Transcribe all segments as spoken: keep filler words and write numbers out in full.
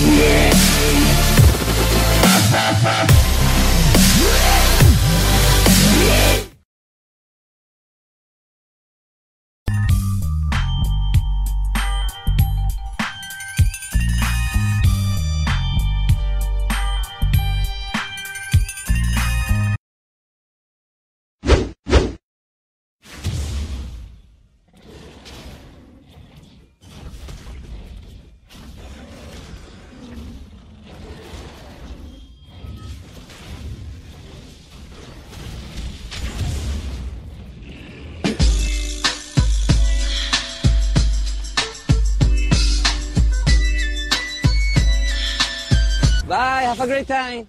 Bye, have a great time.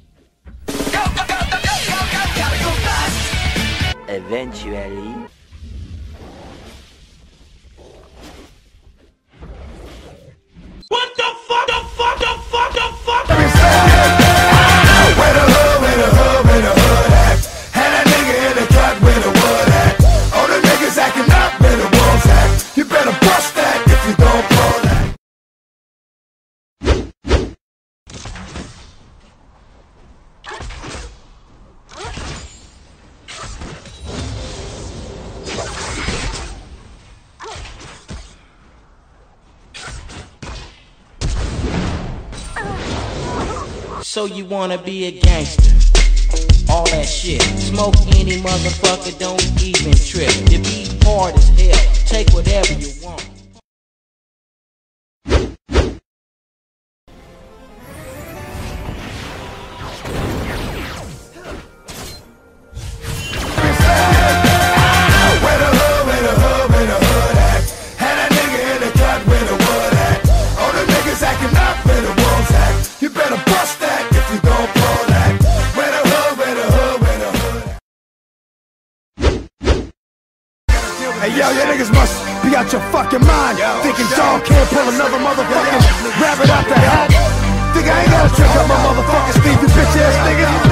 Eventually. What the fuck, the fuck, the fuck, the fuck? Where the hood, where the hood, where the hood at? Had that nigga in the cut where the wood at? All the niggas acting up where the wolves at. You better bust that if you don't pull that. So you wanna be a gangster? All that shit. Smoke any motherfucker, don't even trip. You be hard as hell, take whatever you want. Where the hood, where the hood, where the hood at? Had that nigga in the cut where the wood at? All the niggas acting up where the wolves at. You better bust that if you don't pull that. Where the hood, where the hood, where the hood at? Hey yo, you niggas must be out your fucking mind. Yo, thinking dog can't pull another motherfucking rabbit out the hat. Think I ain't gotta trick up my motherfucking Steve, you bitch ass nigga.